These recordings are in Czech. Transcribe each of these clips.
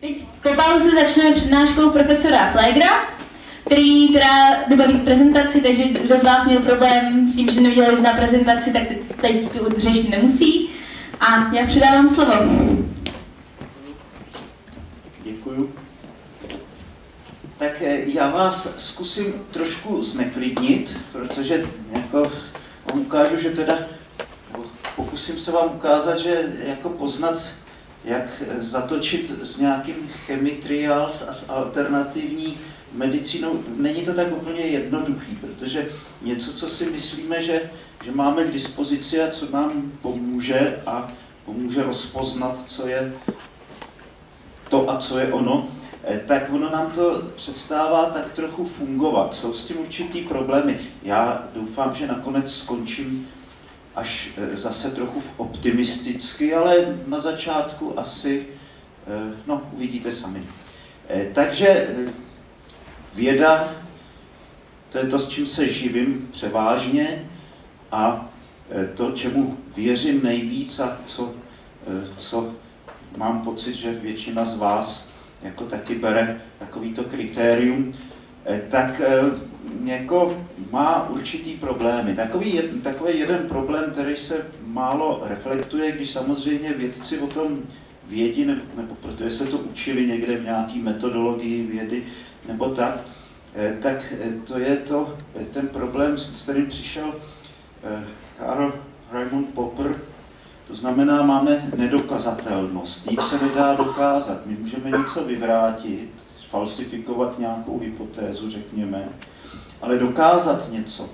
Teď po pauze začneme přednáškou profesora Flegra, který teda dobaví prezentaci, takže kdo z vás měl problém s tím, že neviděl na prezentaci, tak teď tu řešit nemusí. A já předávám slovo. Děkuju. Tak já vás zkusím trošku zneklidnit, protože jako vám ukážu, že teda pokusím se vám ukázat, že jako poznat, jak zatočit s nějakým chemitrials a s alternativní medicínou, není to tak úplně jednoduchý, protože něco, co si myslíme, že máme k dispozici a co nám pomůže a pomůže rozpoznat, co je to a co je ono, tak ono nám to přestává tak trochu fungovat. Jsou s tím určitý problémy. Já doufám, že nakonec skončím až zase trochu optimisticky, ale na začátku asi, no, uvidíte sami. Takže věda, to je to, s čím se živím převážně a to, čemu věřím nejvíc a co mám pocit, že většina z vás jako taky bere takovýto kritérium, tak jako má určitý problémy. Takový jeden problém, který se málo reflektuje, když samozřejmě vědci o tom vědí, nebo protože se to učili někde v nějaký metodologii vědy, nebo tak to je ten problém, s kterým přišel Karl Raimund Popper. To znamená, máme nedokazatelnost, nic se nedá dokázat. My můžeme něco vyvrátit, falsifikovat nějakou hypotézu, řekněme, ale dokázat něco,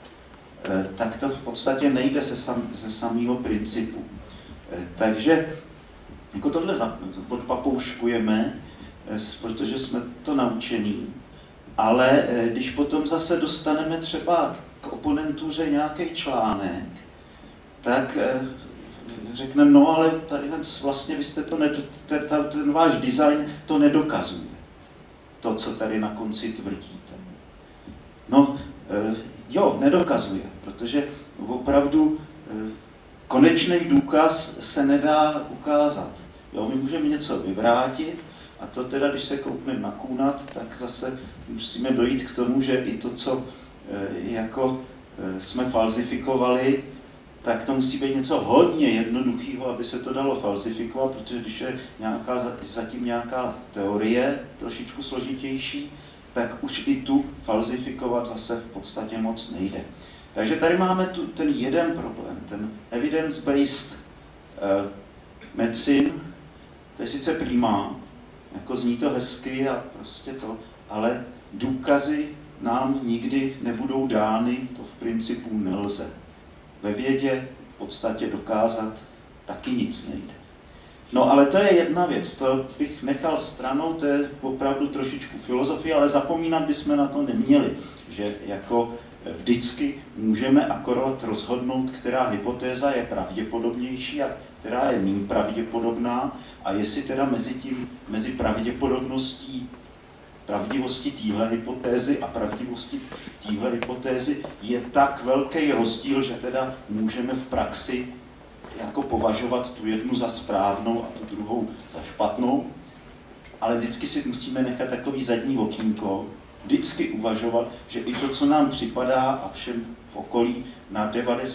tak to v podstatě nejde ze samého principu. Takže jako tohle odpapouškujeme, protože jsme to naučení, ale když potom zase dostaneme třeba k oponentuře nějaký článek, tak řekneme, no ale tady vlastně vy jste to ten váš design to nedokazuje, to, co tady na konci tvrdíte. No, jo, nedokazuje, protože opravdu konečný důkaz se nedá ukázat. Jo, my můžeme něco vyvrátit, a to teda, když se koukneme na Kuhnat, tak zase musíme dojít k tomu, že i to, co jako jsme falsifikovali, tak to musí být něco hodně jednoduchého, aby se to dalo falsifikovat, protože když je zatím nějaká teorie trošičku složitější, tak už i tu falsifikovat zase v podstatě moc nejde. Takže tady máme ten jeden problém, ten evidence-based medicine, to je sice prima, jako zní to hezky a prostě to, ale důkazy nám nikdy nebudou dány, to v principu nelze. Ve vědě v podstatě dokázat taky nic nejde. No ale to je jedna věc, to bych nechal stranou, to je opravdu trošičku filozofie, ale zapomínat bychom na to neměli, že jako vždycky můžeme akorát rozhodnout, která hypotéza je pravděpodobnější a která je méně pravděpodobná a jestli teda mezi pravděpodobností pravdivosti téhle hypotézy a pravdivosti téhle hypotézy je tak velký rozdíl, že teda můžeme v praxi jako považovat tu jednu za správnou a tu druhou za špatnou, ale vždycky si musíme nechat takový zadní okýnko, vždycky uvažovat, že i to, co nám připadá a všem v okolí na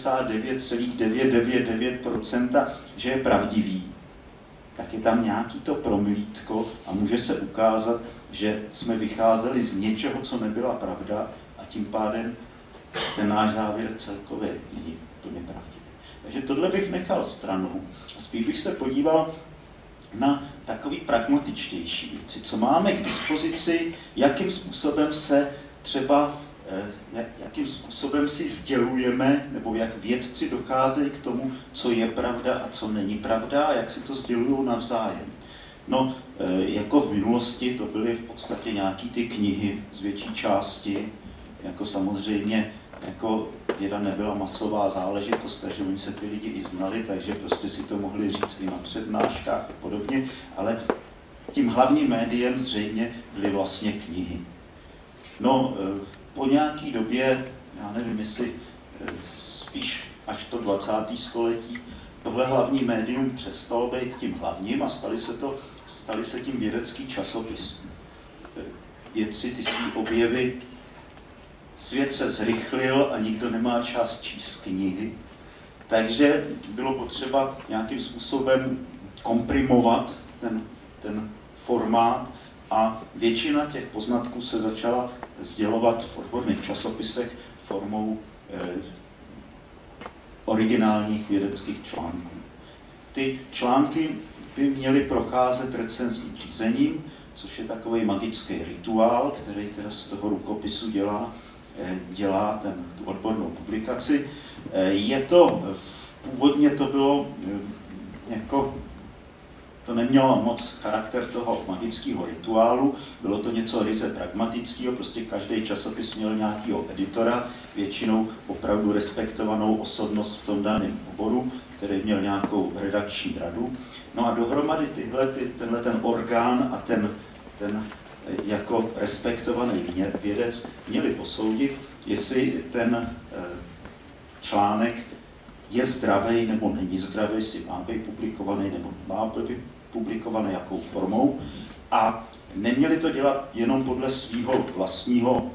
99,999%, že je pravdivý, tak je tam nějaký to promilítko a může se ukázat, že jsme vycházeli z něčeho, co nebyla pravda a tím pádem ten náš závěr celkově není úplně pravdivý. Takže tohle bych nechal stranou a spíš bych se podíval na takový pragmatičtější věci, co máme k dispozici, jakým způsobem se třeba, jakým způsobem si sdělujeme, nebo jak vědci docházejí k tomu, co je pravda a co není pravda a jak si to sdělují navzájem. No, jako v minulosti to byly v podstatě nějaký ty knihy z větší části, jako samozřejmě jako věda nebyla masová záležitost, takže oni se ty lidi i znali, takže prostě si to mohli říct i na přednáškách a podobně, ale tím hlavním médiem zřejmě byly vlastně knihy. No, po nějaký době, já nevím, jestli spíš až to 20. století, tohle hlavní médium přestalo být tím hlavním a staly se tím vědecký časopis. Vědci ty svý objevy, svět se zrychlil a nikdo nemá čas číst knihy, takže bylo potřeba nějakým způsobem komprimovat ten formát a většina těch poznatků se začala sdělovat v odborných časopisech formou originálních vědeckých článků. Ty články by měly procházet recenzním řízením, což je takový magický rituál, který teda z toho rukopisu dělá tu odbornou publikaci. Původně to bylo jako, to nemělo moc charakter toho magického rituálu, bylo to něco ryze pragmatického, prostě každý časopis měl nějakého editora, většinou opravdu respektovanou osobnost v tom daném oboru, který měl nějakou redakční radu. No a dohromady tenhle ten orgán a ten jako respektovaný vědec měli posoudit, jestli ten článek je zdravý nebo není zdravý, jestli má být publikovaný nebo má být publikovaný, jakou formou. A neměli to dělat jenom podle svého vlastního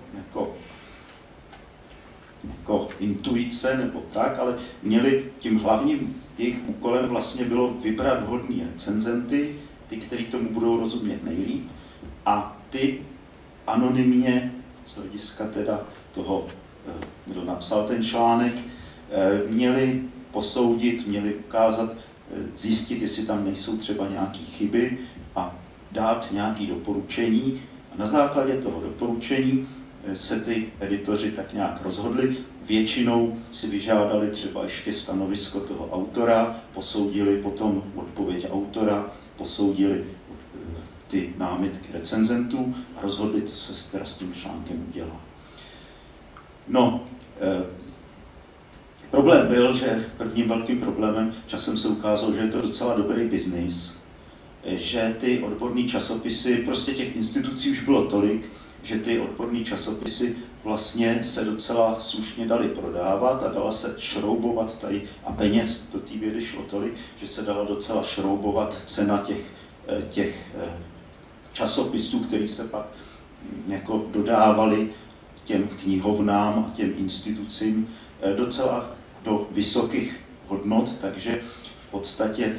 jako intuice nebo tak, ale tím hlavním jejich úkolem vlastně bylo vybrat vhodný recenzenty, ty, kteří tomu budou rozumět nejlíp, a ty anonymně, z hlediska teda toho, kdo napsal ten článek, měli posoudit, měli ukázat, zjistit, jestli tam nejsou třeba nějaké chyby a dát nějaké doporučení. A na základě toho doporučení se ty editoři tak nějak rozhodli. Většinou si vyžádali třeba ještě stanovisko toho autora, posoudili potom odpověď autora, posoudili ty námitky recenzentů a rozhodli, co se teda s tím článkem udělá. No, problém byl, že prvním velkým problémem časem se ukázalo, že je to docela dobrý biznis, že ty odborné časopisy, prostě těch institucí už bylo tolik, že ty odborné časopisy vlastně se docela slušně daly prodávat a dala se šroubovat tady, a peněz do té vědy šlo tolik, že se dala docela šroubovat cena těch časopisů, které se pak jako dodávaly těm knihovnám a těm institucím docela do vysokých hodnot, takže v podstatě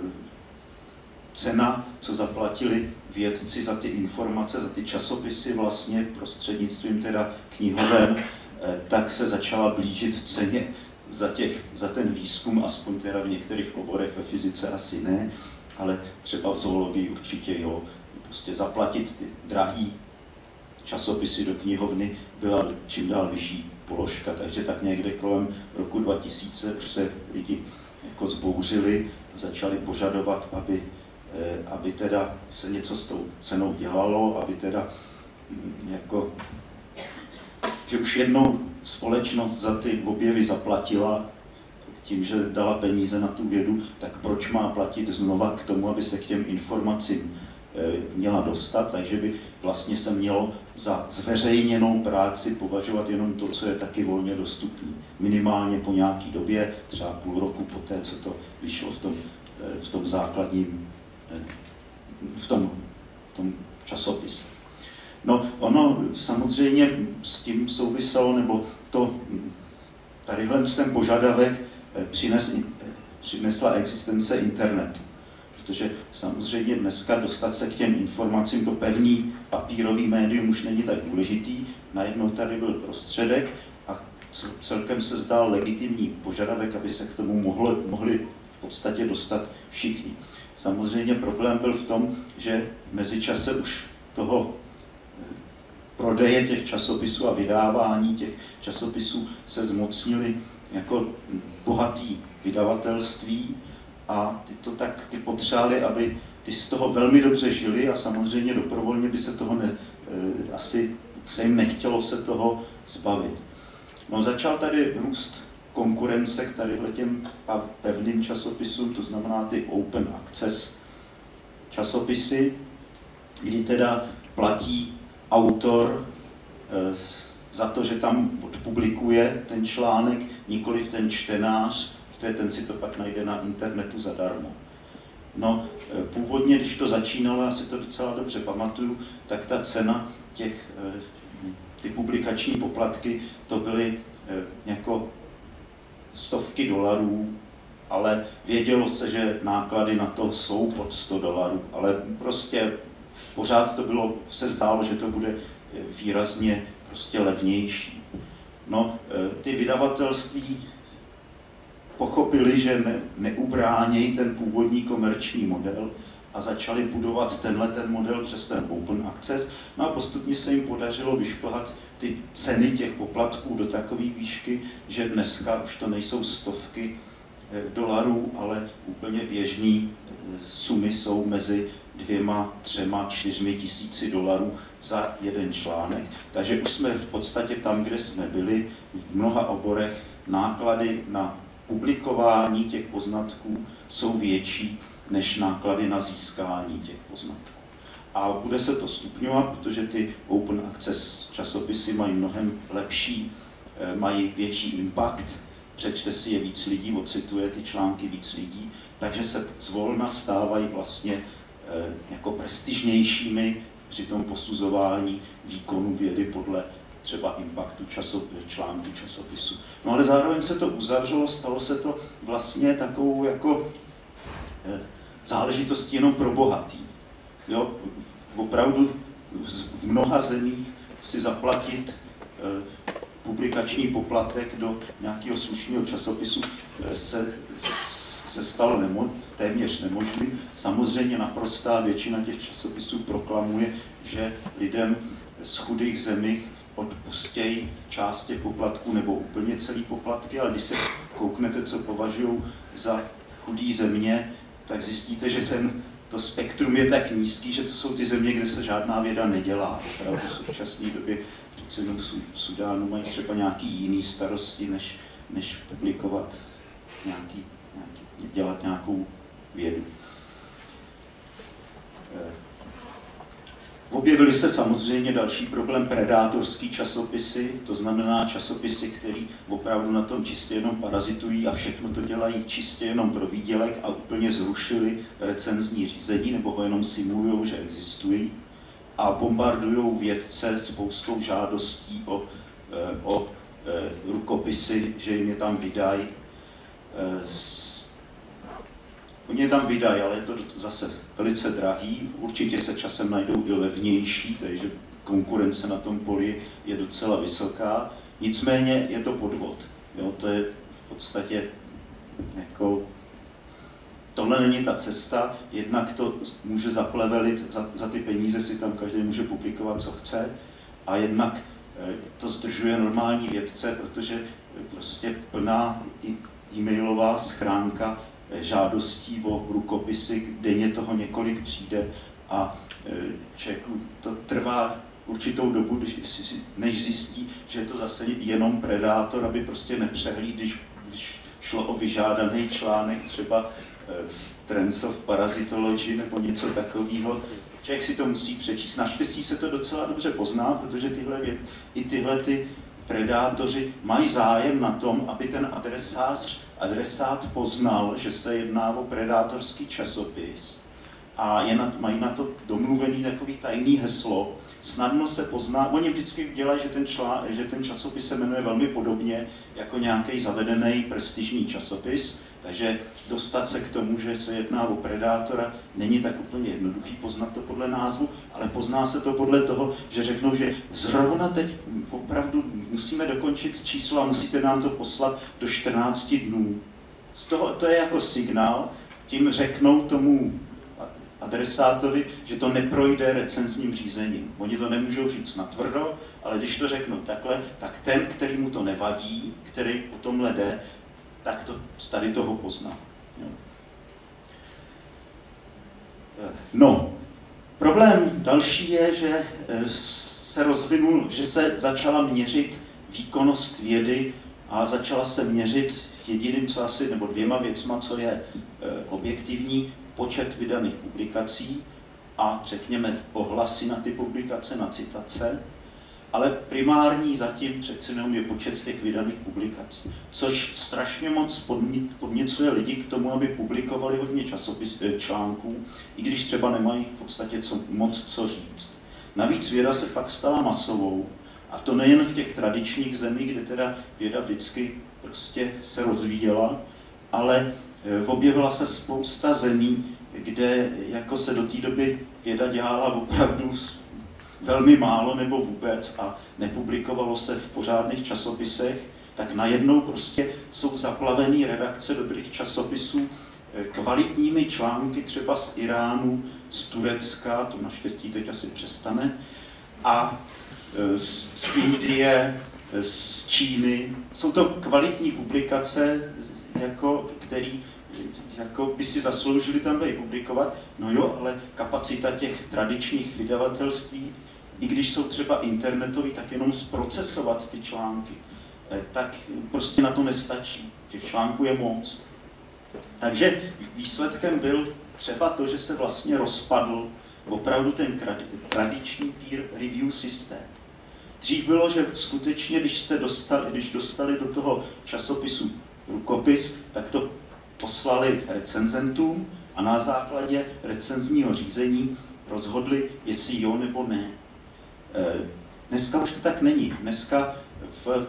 cena, co zaplatili vědci za ty informace, za ty časopisy vlastně prostřednictvím teda knihoven, tak se začala blížit ceně za ten výzkum, aspoň teda v některých oborech, ve fyzice asi ne, ale třeba v zoologii určitě jo. Prostě zaplatit ty drahý časopisy do knihovny byla čím dál vyšší položka, takže tak někde kolem roku 2000 už se lidi jako zbouřili, začali požadovat, aby teda se něco s tou cenou dělalo, aby teda jako, že už jednou společnost za ty objevy zaplatila tím, že dala peníze na tu vědu, tak proč má platit znova k tomu, aby se k těm informacím měla dostat, takže by vlastně se mělo za zveřejněnou práci považovat jenom to, co je taky volně dostupné. Minimálně po nějaké době, třeba půl roku poté, co to vyšlo v tom základním, v tom časopise. No, ono samozřejmě s tím souviselo, nebo tadyhle ten požadavek přinesla existence internetu. Protože samozřejmě dneska dostat se k těm informacím do pevný papírový médium už není tak důležitý. Najednou tady byl prostředek a celkem se zdál legitimní požadavek, aby se k tomu mohli v podstatě dostat všichni. Samozřejmě problém byl v tom, že v mezičase už toho prodeje těch časopisů a vydávání těch časopisů se zmocnili jako bohatý vydavatelství, a ty potřebovali, aby ty z toho velmi dobře žili a samozřejmě dobrovolně by se toho asi se jim nechtělo se toho zbavit. No, začal tady růst konkurence k tadyhle těm pevným časopisům, to znamená ty open access časopisy, kdy teda platí autor za to, že tam odpublikuje ten článek, nikoliv ten čtenář protože ten si to pak najde na internetu zadarmo. No, původně, když to začínalo, já si to docela dobře pamatuju, tak ta cena ty publikační poplatky, to byly jako stovky dolarů, ale vědělo se, že náklady na to jsou pod $100, ale prostě pořád to bylo, se zdálo, že to bude výrazně prostě levnější. No, ty vydavatelství pochopili, že neubránějí ten původní komerční model a začali budovat ten model přes ten open access. No a postupně se jim podařilo vyšplhat ty ceny těch poplatků do takové výšky, že dneska už to nejsou stovky dolarů, ale úplně běžný sumy jsou mezi 2, 3, 4 tisíci dolarů za jeden článek. Takže už jsme v podstatě tam, kde jsme byli, v mnoha oborech náklady na publikování těch poznatků jsou větší než náklady na získání těch poznatků. A bude se to stupňovat, protože ty open access časopisy mají mnohem lepší, mají větší impact, přečte si je víc lidí, ocituje ty články víc lidí, takže se zvolna stávají vlastně jako prestižnějšími při tom posuzování výkonu vědy podle třeba impaktu článku časopisu. No ale zároveň se to uzavřelo, stalo se to vlastně takovou jako záležitostí jenom pro bohatý. Jo, opravdu v mnoha zemích si zaplatit publikační poplatek do nějakého slušného časopisu se stalo téměř nemožný. Samozřejmě naprostá většina těch časopisů proklamuje, že lidem z chudých zemí odpustějí část těch poplatků nebo úplně celý poplatky, ale když se kouknete, co považují za chudý země, tak zjistíte, že to spektrum je tak nízký, že to jsou ty země, kde se žádná věda nedělá. Opravdu v současné době v Sudánu mají třeba nějaký jiný starosti, než publikovat dělat nějakou vědu. Objevily se samozřejmě další problém predátorský časopisy, to znamená časopisy, které opravdu na tom čistě jenom parazitují a všechno to dělají čistě jenom pro výdělek a úplně zrušili recenzní řízení nebo ho jenom simulují, že existují a bombardují vědce spoustou žádostí o rukopisy, že jim je tam vydají. Oni je tam vydají, ale je to zase velice drahý, určitě se časem najdou i levnější, takže konkurence na tom poli je docela vysoká, nicméně je to podvod. Jo, to je v podstatě jako, tohle není ta cesta, jednak to může zaplevelit, za ty peníze si tam každý může publikovat, co chce, a jednak to zdržuje normální vědce, protože prostě plná e-mailová schránka žádostí o rukopisy, denně toho několik přijde a člověku to trvá určitou dobu, než zjistí, že je to zase jenom predátor, aby prostě nepřehlíd, když šlo o vyžádaný článek třeba z Trends of Parasitology nebo něco takového. Člověk si to musí přečíst. Naštěstí se to docela dobře pozná, protože tyhle predátoři mají zájem na tom, aby ten adresát poznal, že se jedná o predátorský časopis a mají na to domluvený takový tajný heslo. Snadno se pozná, oni vždycky dělají, že ten časopis se jmenuje velmi podobně jako nějaký zavedený prestižní časopis, takže dostat se k tomu, že se jedná o predátora, není tak úplně jednoduchý poznat to podle názvu, ale pozná se to podle toho, že řeknou, že zrovna teď opravdu musíme dokončit číslo a musíte nám to poslat do 14 dnů. Z toho to je jako signál, tím řeknou tomu adresátovi, že to neprojde recenzním řízením. Oni to nemůžou říct natvrdo, ale když to řeknou takhle, tak ten, který mu to nevadí, který o tomhle jde, tak to tady toho pozná. No, problém další je, že se rozvinul, že se začala měřit výkonnost vědy a začala se měřit jediným, co asi, nebo dvěma věcma, co je objektivní, počet vydaných publikací a řekněme ohlasy na ty publikace, na citace. ale primární zatím přece jenom je počet těch vydaných publikací, což strašně moc podněcuje lidi k tomu, aby publikovali hodně článků, i když třeba nemají v podstatě moc co říct. Navíc věda se fakt stala masovou, a to nejen v těch tradičních zemích, kde teda věda vždycky prostě se rozvíjela, ale objevila se spousta zemí, kde jako se do té doby věda dělala opravdu velmi málo nebo vůbec a nepublikovalo se v pořádných časopisech, tak najednou prostě jsou zaplavené redakce dobrých časopisů kvalitními články třeba z Iránu, z Turecka, to naštěstí teď asi přestane, a z Indie, z Číny. Jsou to kvalitní publikace, který jako by si zasloužili tam být publikovat. No jo, ale kapacita těch tradičních vydavatelství, i když jsou třeba internetový, tak jenom zprocesovat ty články, tak prostě na to nestačí. Těch článků je moc. Takže výsledkem byl třeba to, že se vlastně rozpadl opravdu ten tradiční peer review systém. Dřív bylo, že skutečně, když dostali do toho časopisu rukopis, tak to poslali recenzentům a na základě recenzního řízení rozhodli, jestli jo nebo ne. Dneska už to tak není. Dneska v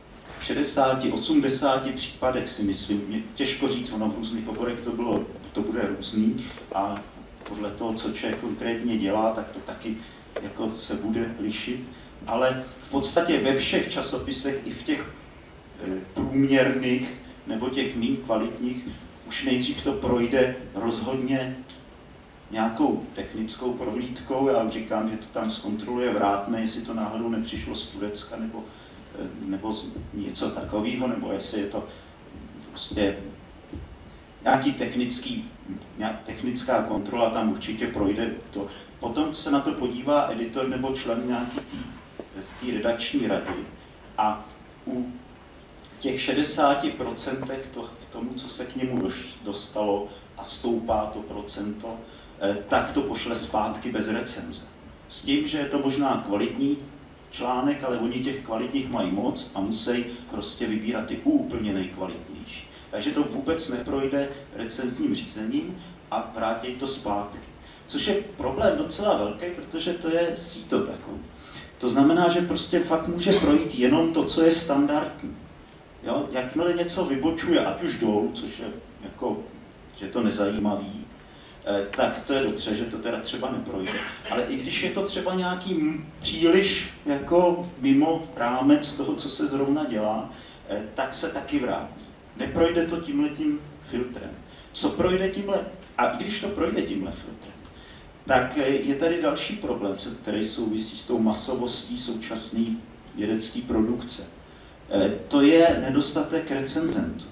60-80 případech si myslím, těžko říct, ono v různých oborech to bude různý a podle toho, co člověk konkrétně dělá, tak to taky jako se bude lišit. Ale v podstatě ve všech časopisech, i v těch průměrných nebo těch méně kvalitních, už nejdřív to projde rozhodně nějakou technickou prohlídkou. Já říkám, že to tam zkontroluje vrátné, jestli to náhodou nepřišlo z Turecka nebo něco takového, nebo jestli je to prostě nějaký technická kontrola, tam určitě projde to. Potom se na to podívá editor nebo člen nějaký té redakční rady a u těch 60% k tomu, co se k němu dostalo a stoupá to procento, tak to pošle zpátky bez recenze. S tím, že je to možná kvalitní článek, ale oni těch kvalitních mají moc a musí prostě vybírat ty úplně nejkvalitnější. Takže to vůbec neprojde recenzním řízením a vrátí to zpátky. Což je problém docela velký, protože to je síto takový. To znamená, že prostě fakt může projít jenom to, co je standardní. Jo? Jakmile něco vybočuje, ať už dolů, což je jako, že je to nezajímavý, tak to je dobře, že to teda třeba neprojde. Ale i když je to třeba nějaký příliš jako mimo rámec toho, co se zrovna dělá, tak se taky vrátí. Neprojde to tímhletím filtrem. Co projde tímhle, a i když to projde tímhle filtrem, tak je tady další problém, který souvisí s tou masovostí současné vědecké produkce. To je nedostatek recenzentů.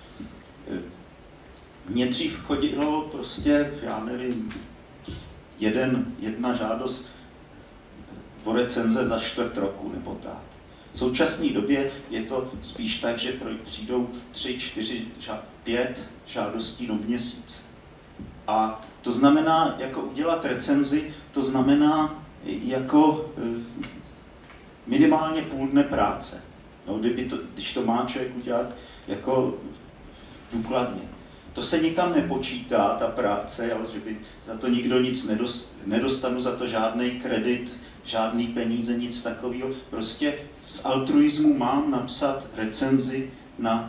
Mně dřív chodilo prostě, já nevím, jedna žádost o recenze za 4 roku nebo tak. V současné době je to spíš tak, že přijdou 3, 4, 5 žádostí do měsíce. A to znamená, jako udělat recenzi, to znamená jako minimálně půl dne práce. No, když to má člověk udělat jako důkladně. To se nikam nepočítá, ta práce, ale že by za to nikdo nic nedostanu, za to žádný kredit, žádný peníze, nic takového. Prostě z altruismu mám napsat recenzi na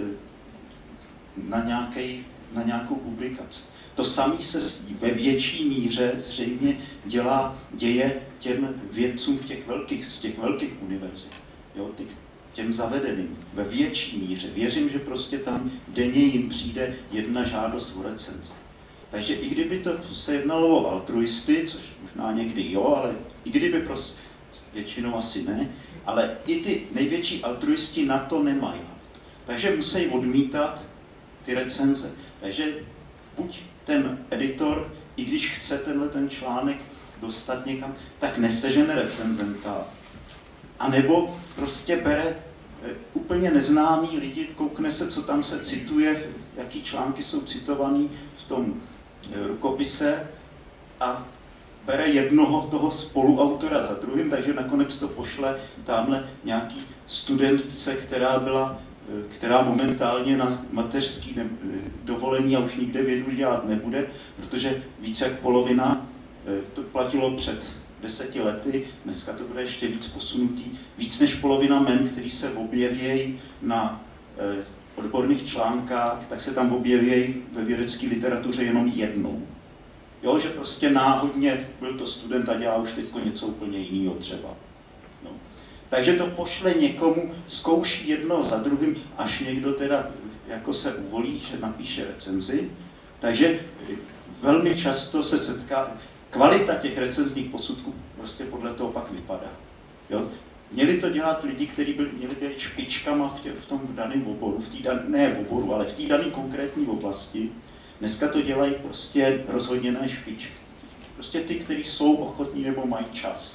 nějakou publikaci. To samé se ve větší míře zřejmě děje těm vědcům z těch velkých univerzit. Jo, těm zavedeným ve větší míře. Věřím, že prostě tam denně jim přijde jedna žádost o recenzi. Takže i kdyby to se jednalo o altruisty, což možná někdy jo, ale i kdyby prostě, většinou asi ne, ale i ty největší altruisti na to nemají. Takže musí odmítat ty recenze. Takže buď ten editor, i když chce ten článek dostat někam, tak nesežene recenzenta, anebo prostě bere úplně neznámý lidi, koukne se, co tam se cituje, jaký články jsou citovaný v tom rukopise a bere jednoho toho spoluautora za druhým, takže nakonec to pošle tamhle nějaký studentce, která momentálně na mateřský dovolení a už nikde vědu dělat nebude, protože více jak polovina, to platilo před 10 lety, dneska to bude ještě víc posunutý, víc než polovina men, který se objevějí na odborných článkách, tak se tam objevějí ve vědecké literatuře jenom jednou. Jo, že prostě náhodně byl to student a dělá už teď něco úplně jiného třeba. No. Takže to pošle někomu, zkouší jedno za druhým, až někdo teda jako se uvolí, že napíše recenzi. Takže velmi často se setká, kvalita těch recenzních posudků prostě podle toho pak vypadá. Jo? Měli to dělat lidi, kteří měli být špičkama v tom daném oboru, ale v té dané konkrétní oblasti. Dneska to dělají prostě rozhodněné špičky. Prostě ty, kteří jsou ochotní nebo mají čas.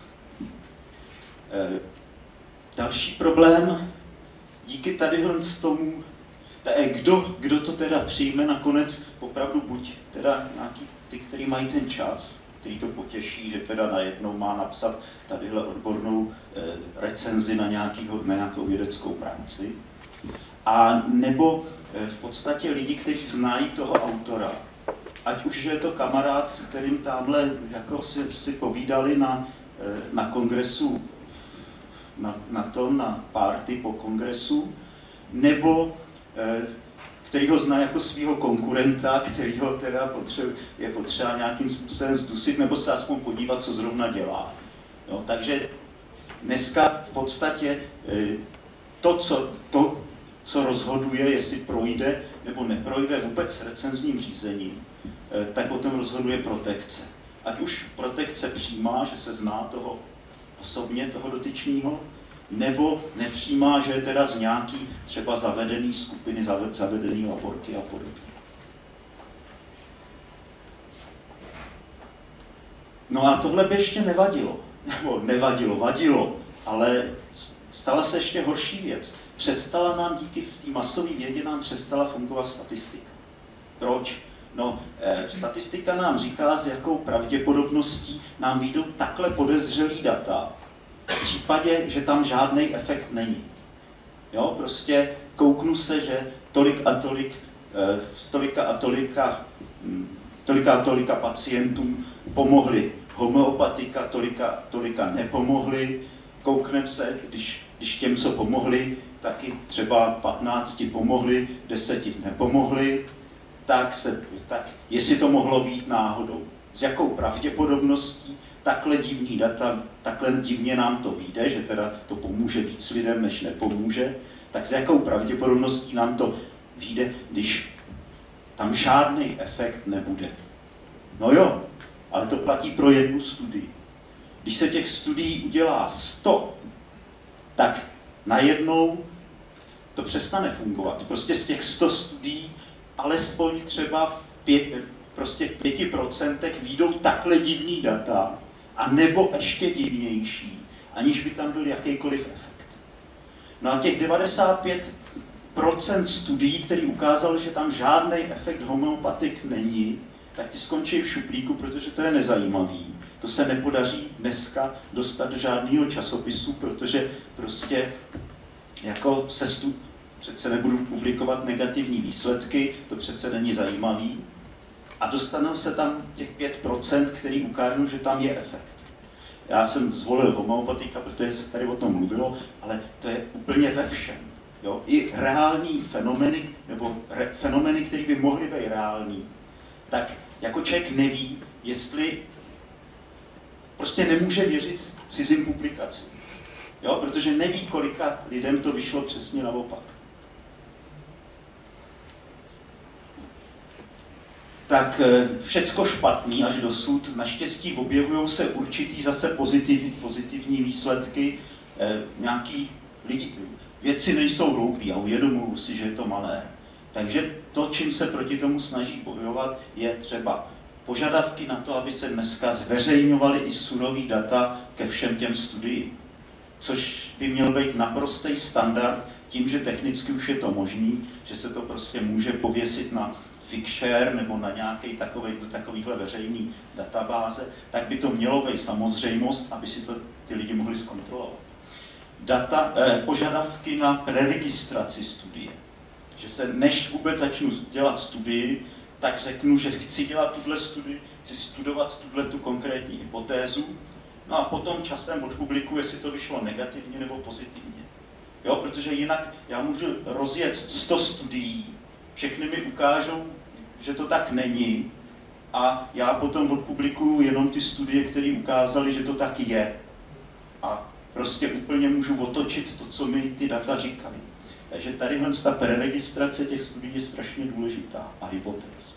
Další problém, díky tady tomu, kdo to teda přijme nakonec, opravdu buď teda nějaký ty, kteří mají ten čas, který to potěší, že teda najednou má napsat tadyhle odbornou recenzi na nějakou vědeckou práci, a nebo v podstatě lidi, kteří znají toho autora. Ať už je to kamarád, s kterým tamhle jako si povídali na kongresu, na party po kongresu, nebo který ho zná jako svého konkurenta, který ho teda je potřeba nějakým způsobem zdusit, nebo se aspoň podívat, co zrovna dělá. Jo, takže dneska v podstatě to, co rozhoduje, jestli projde nebo neprojde vůbec recenzním řízením, tak o tom rozhoduje protekce. Ať už protekce přijímá, že se zná toho osobně, toho dotyčného, nebo nepřijímá, že je teda z nějaký třeba zavedený skupiny, zavedený laborky a podobně. No a tohle by ještě nevadilo. Nebo vadilo, ale stala se ještě horší věc. Přestala nám díky té masové vědě přestala fungovat statistika. Proč? No, statistika nám říká, s jakou pravděpodobností nám vyjdou takhle podezřelý data, v případě, že tam žádný efekt není. Jo, prostě kouknu se, že tolika a tolika pacientům pomohly homeopatika, tolika nepomohly. Koukneme se, když těm, co pomohli, taky třeba 15 pomohli, 10 nepomohli, tak jestli to mohlo vyjít náhodou. S jakou pravděpodobností takhle divný data, takhle divně nám to vyjde, že teda to pomůže víc lidem, než nepomůže, tak s jakou pravděpodobností nám to vyjde, když tam žádný efekt nebude. No jo, ale to platí pro jednu studii. Když se těch studií udělá 100, tak najednou to přestane fungovat. Prostě z těch 100 studií alespoň třeba v 5% vyjdou takhle divný data, a nebo ještě divnější, aniž by tam byl jakýkoliv efekt. No a těch 95% studií, který ukázal, že tam žádný efekt homeopatik není, tak ty skončí v šuplíku, protože to je nezajímavý. To se nepodaří dneska dostat do žádného časopisu, protože prostě jako přece nebudu publikovat negativní výsledky, to přece není zajímavý. A dostanou se tam těch 5%, který ukážou, že tam je efekt. Já jsem zvolil homeopatika, protože se tady o tom mluvilo, ale to je úplně ve všem. Jo? I reální fenomény, nebo fenomény, které by mohly být reální, tak jako člověk neví, jestli prostě nemůže věřit cizím publikacím. Jo? Protože neví, kolika lidem to vyšlo přesně naopak. Tak všecko špatný až dosud. Naštěstí objevují se určitý zase pozitivní výsledky. Nějaký lidi, vědci nejsou hloupí a uvědomují si, že je to malé. Takže to, čím se proti tomu snaží bojovat, je třeba požadavky na to, aby se dneska zveřejňovaly i surový data ke všem těm studiím. Což by měl být naprostý standard tím, že technicky už je to možný, že se to prostě může pověsit na Figshare nebo na nějaký takovýhle veřejný databáze, tak by to mělo být samozřejmost, aby si to ty lidi mohli zkontrolovat. Požadavky na preregistraci studie. Že se, než vůbec začnu dělat studii, tak řeknu, že chci dělat tuhle studii, chci studovat tu konkrétní hypotézu, no a potom časem odpublikuji, jestli to vyšlo negativně nebo pozitivně. Jo, protože jinak já můžu rozjet 100 studií, všechny mi ukážou, že to tak není, a já potom odpublikuju jenom ty studie, které ukázaly, že to tak je. A prostě úplně můžu otočit to, co mi ty data říkají. Takže tadyhle ta preregistrace těch studií je strašně důležitá a hypotéz.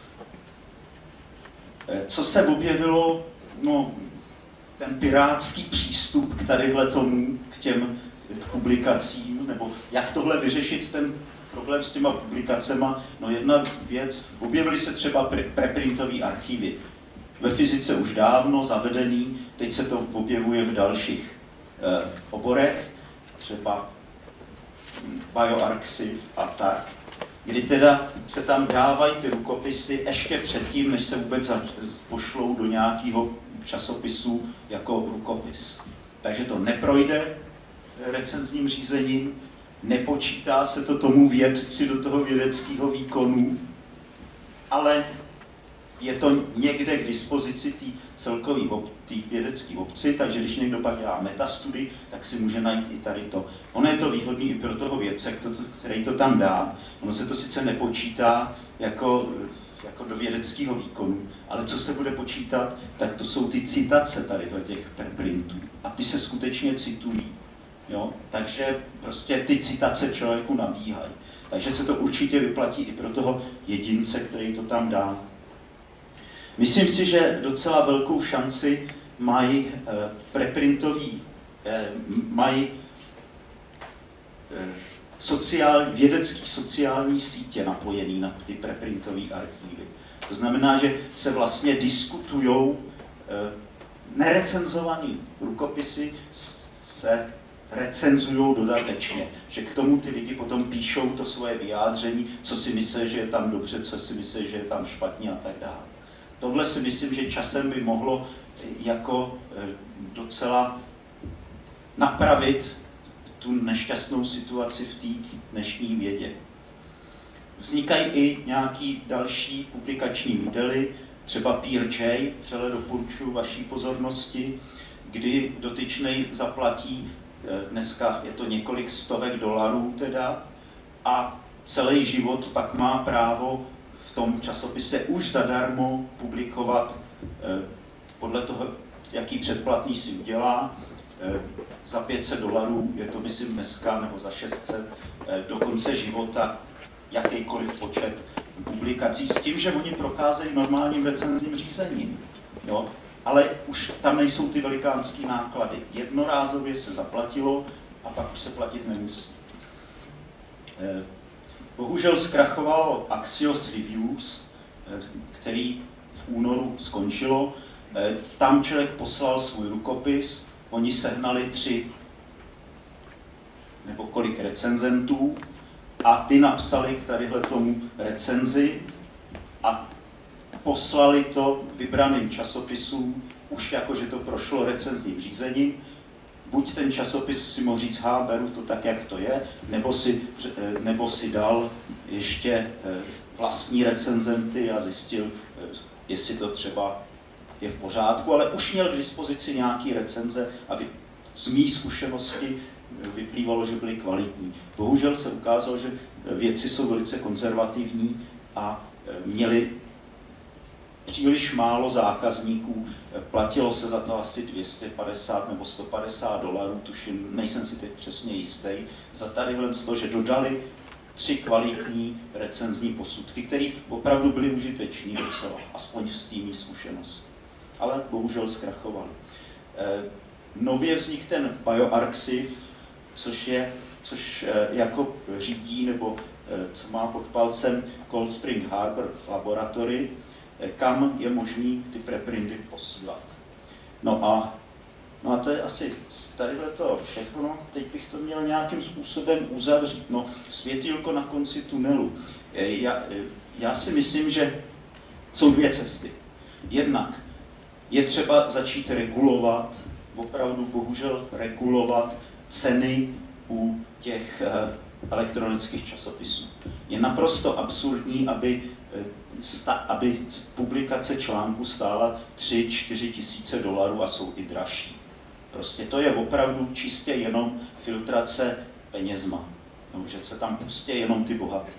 Co se objevilo, no, ten pirátský přístup k tadyhle tomu, k publikacím, nebo jak tohle vyřešit ten problém s těma publikacema. No jedna věc, objevily se třeba preprintové archivy. Ve fyzice už dávno zavedený, teď se to objevuje v dalších oborech, třeba bioarxiv a tak, kdy teda se tam dávají ty rukopisy ještě předtím, než se vůbec pošlou do nějakého časopisu jako rukopis. Takže to neprojde recenzním řízením, nepočítá se to tomu vědci do toho vědeckého výkonu, ale je to někde k dispozici té celkové vědecké obci, takže když někdo pak dělá metastudii, tak si může najít i tady to. Ono je to výhodné i pro toho vědce, který to tam dá. Ono se to sice nepočítá jako do vědeckého výkonu, ale co se bude počítat, tak to jsou ty citace tady těch preprintů. A ty se skutečně citují. Jo? Takže prostě ty citace člověku nabíhají. Takže se to určitě vyplatí i pro toho jedince, který to tam dá. Myslím si, že docela velkou šanci mají mají vědecký sociální sítě napojený na ty preprintové archívy. To znamená, že se vlastně diskutujou nerecenzované rukopisy, se recenzují dodatečně, že k tomu ty lidi potom píšou to svoje vyjádření, co si myslí, že je tam dobře, co si myslí, že je tam špatně a tak dále. Tohle si myslím, že časem by mohlo jako docela napravit tu nešťastnou situaci v té dnešní vědě. Vznikají i nějaký další publikační modely, třeba PeerJ, vřele doporučuji vaší pozornosti, kdy dotyčnej zaplatí, dneska je to několik stovek dolarů teda, a celý život pak má právo v tom časopise už zadarmo publikovat podle toho, jaký předplatný si udělá. Za $500 je to, myslím, dneska, nebo za 600, do konce života jakýkoliv počet publikací, s tím, že oni procházejí normálním recenzním řízením. Jo? Ale už tam nejsou ty velikánské náklady. Jednorázově se zaplatilo a pak už se platit nemusí. Bohužel zkrachovalo Axios Reviews, který v únoru skončilo. Tam člověk poslal svůj rukopis, oni sehnali 3 nebo kolik recenzentů a ty napsali k tadyhle tomu recenzi a poslali to vybraným časopisům, už jako, že to prošlo recenzním řízením. Buď ten časopis si mohl říct, beru to tak, jak to je, nebo si dal ještě vlastní recenzenty a zjistil, jestli to třeba je v pořádku, ale už měl k dispozici nějaký recenze a z mý zkušenosti vyplývalo, že byly kvalitní. Bohužel se ukázalo, že vědci jsou velice konzervativní a měli příliš málo zákazníků, platilo se za to asi 250 nebo $150, tuším, nejsem si teď přesně jistý, za tadyhle to, že dodali 3 kvalitní recenzní posudky, které opravdu byly užiteční docela, aspoň z té zkušenosti. Ale bohužel zkrachovali. Nově vznikl ten bioarxiv, což jako řídí, nebo co má pod palcem Cold Spring Harbor Laboratory, kam je možný ty preprinty posílat. No a No a to je asi tadyhle to všechno. Teď bych to měl nějakým způsobem uzavřít. No, světýlko na konci tunelu. Já si myslím, že jsou dvě cesty. Jednak je třeba začít regulovat, opravdu bohužel regulovat ceny u těch elektronických časopisů. Je naprosto absurdní, aby publikace článku stála 3-4 tisíce dolarů a jsou i dražší. Prostě to je opravdu čistě jenom filtrace penězma, že se tam pustí jenom ty bohatí.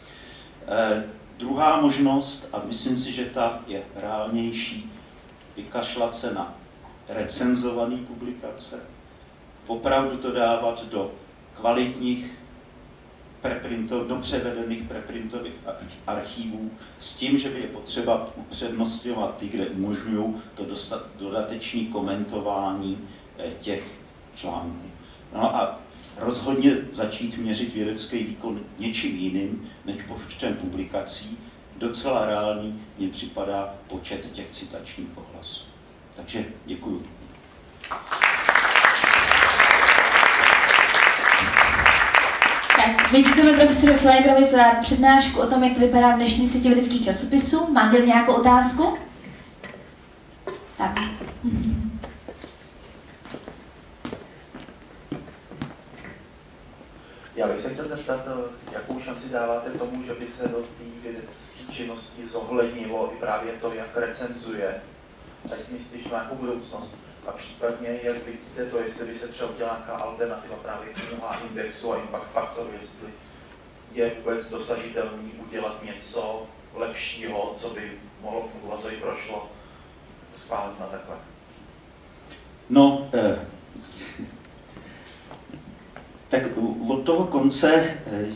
Druhá možnost, a myslím si, že ta je reálnější, vykašlat se na recenzované publikace, opravdu to dávat do kvalitních do převedených preprintových archívů s tím, že by je potřeba upřednostňovat ty, kde umožňují to dodatečné komentování těch článků. No a rozhodně začít měřit vědecký výkon něčím jiným, než počtem publikací. Docela reálný mně připadá počet těch citačních ohlasů. Takže děkuju. Tak, děkujeme profesoru Pflegerovi za přednášku o tom, jak to vypadá v dnešním světě vědeckých časopisů. Má někdo nějakou otázku? Tak. Já bych se chtěl zeptat, jakou šanci dáváte tomu, že by se do té vědecké činnosti zohlednilo i právě to, jak recenzuje, a jestli myslíš na nějakou budoucnost. A případně, jak vidíte to, jestli by se třeba udělala nějaká alternativa právě k tomu H-indexu a impact faktoru, jestli je vůbec dosažitelný udělat něco lepšího, co by mohlo fungovat, co by prošlo schválit na takhle. No, tak od toho konce,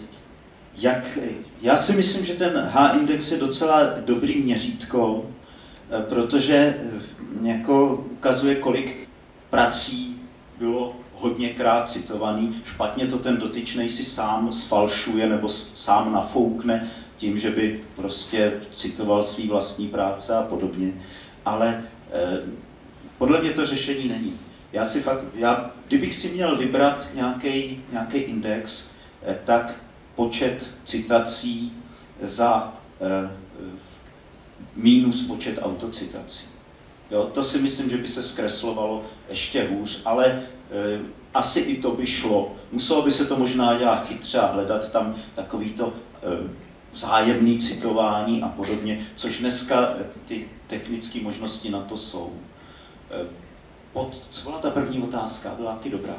já si myslím, že ten H-index je docela dobrý měřítko, protože jako ukazuje, kolik prací bylo hodněkrát citovaný. Špatně to ten dotyčnej si sám sfalšuje nebo sám nafoukne tím, že by prostě citoval svý vlastní práce a podobně. Ale podle mě to řešení není. Kdybych si měl vybrat nějaký index, tak počet citací za minus počet autocitací. Jo, to si myslím, že by se zkreslovalo ještě hůř, ale asi i to by šlo. Muselo by se to možná dělat chytře a hledat tam takovýto vzájemné citování a podobně, což dneska ty technické možnosti na to jsou. Co byla ta první otázka? Byla taky dobrá.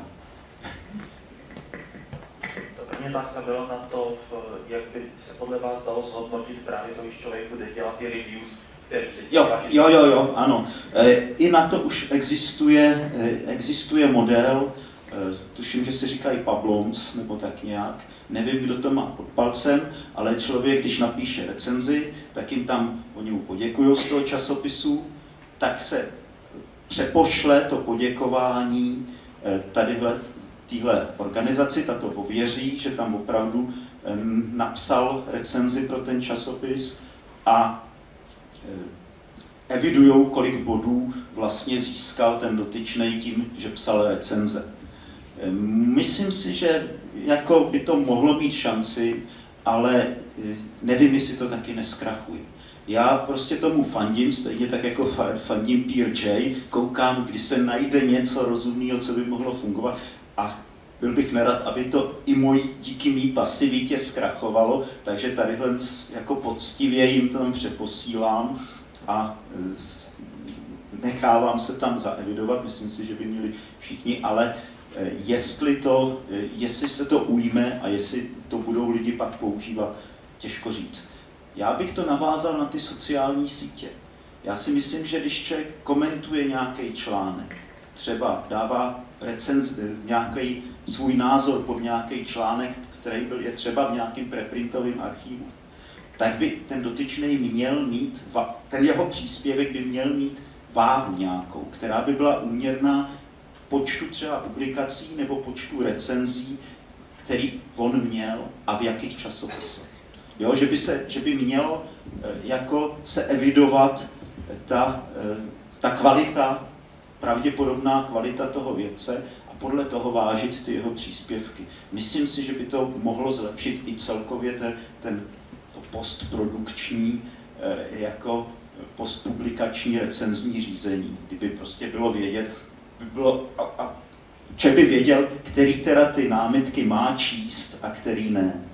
Ta první otázka byla na to, jak by se podle vás dalo zhodnotit právě to, když člověk bude dělat ty reviews, který Jo, ano. I na to už existuje model, tuším, že se říkají pablons, nebo tak nějak. Nevím, kdo to má pod palcem, ale člověk, když napíše recenzi, tak jim tam, oni mu poděkují z toho časopisu, tak se přepošle to poděkování téhle organizaci, ta to ověří, že tam opravdu napsal recenzi pro ten časopis a evidujou, kolik bodů vlastně získal ten dotyčnej tím, že psal recenze. Myslím si, že jako by to mohlo mít šanci, ale nevím, jestli to taky neskrachuje. Já prostě tomu fandím, stejně tak jako fandím PeerJ, koukám, kdy se najde něco rozumného, co by mohlo fungovat a byl bych nerad, aby to i díky mý pasivitě zkrachovalo, takže tadyhle jako poctivě jim to tam přeposílám a nechávám se tam zaevidovat, myslím si, že by měli všichni, ale jestli se to ujme a jestli to budou lidi pak používat, těžko říct. Já bych to navázal na ty sociální sítě. Já si myslím, že když člověk komentuje nějaký článek, třeba dává nějaký svůj názor pod nějaký článek, který je třeba v nějakém preprintovém archivu, tak by ten dotyčný měl mít, ten jeho příspěvek by měl mít váhu nějakou, která by byla úměrná počtu třeba publikací nebo počtu recenzí, který on měl a v jakých časopisech. Jo, že by mělo jako se evidovat ta kvalita pravděpodobná kvalita toho vědce a podle toho vážit ty jeho příspěvky. Myslím si, že by to mohlo zlepšit i celkově to postprodukční jako postpublikační recenzní řízení, kdyby prostě bylo vědět, že by věděl, který teda ty námitky má číst a který ne.